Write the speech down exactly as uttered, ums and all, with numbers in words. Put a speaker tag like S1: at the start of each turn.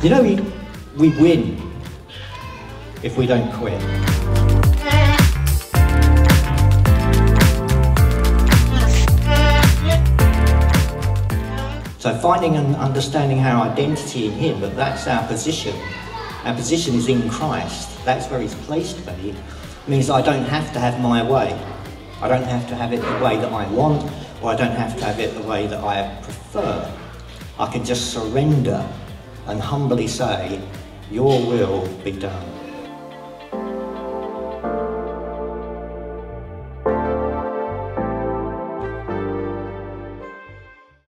S1: You know, we, we win if we don't quit. So finding and understanding our identity in Him, that that's our position. Our position is in Christ. That's where He's placed me. Means I don't have to have my way. I don't have to have it the way that I want, or I don't have to have it the way that I prefer. I can just surrender and humbly say, your will be done.